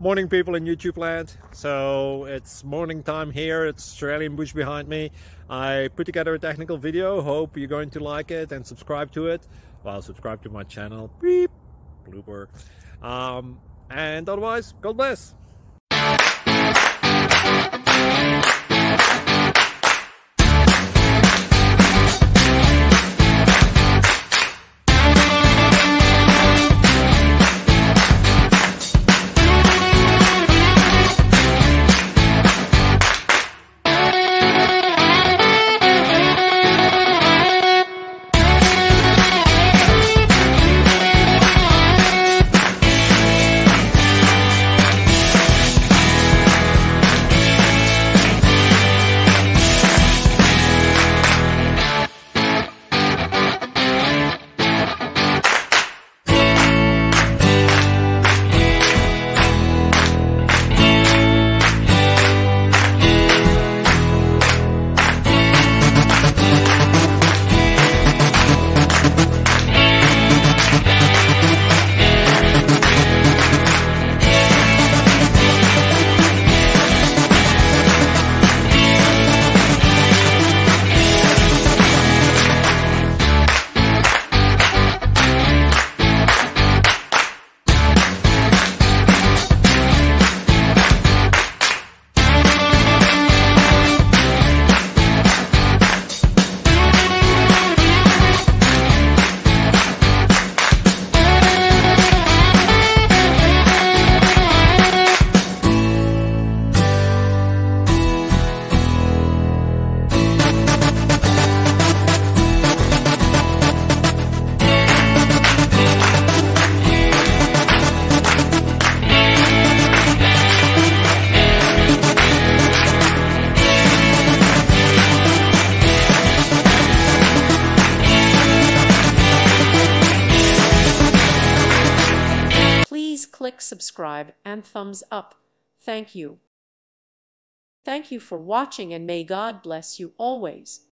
Morning, people in YouTube land. So it's morning time here. It's Australian bush behind me. I put together a technical video. Hope you're going to like it and subscribe to it. Well, subscribe to my channel. Beep. Blooper. And otherwise, God bless. Click subscribe and thumbs up. Thank you. Thank you for watching, and may God bless you always.